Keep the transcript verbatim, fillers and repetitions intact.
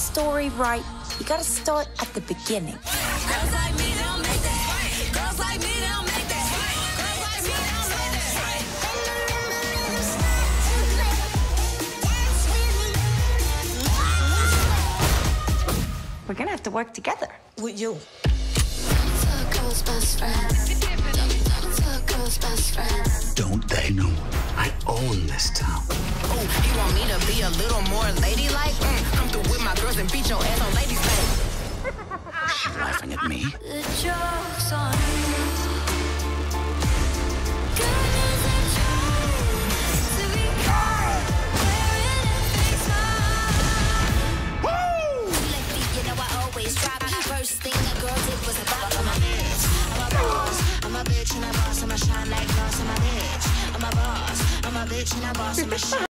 story right, you gotta start at the beginning. Girls like me don't make that. Girls like me don't make that. Girls like me don't make that. We're gonna have to work together. With you. Girl's best friend. Girl's best friend. Don't they know I own this town? Oh, you want me to be a little more ladylike? Mm, come through with my girls and beat your ass on ladies' night. She's laughing at me. The joke's on you. Good as a child to be caught wearing a fake smile. Woo! Lately, you know I always drop. First thing a girl did was a bop on my bitch. I'm a boss, I'm a bitch and a boss, I'm a shine like glass. I'm a bitch, I'm a boss, I'm a bitch and a boss, I'm a shine.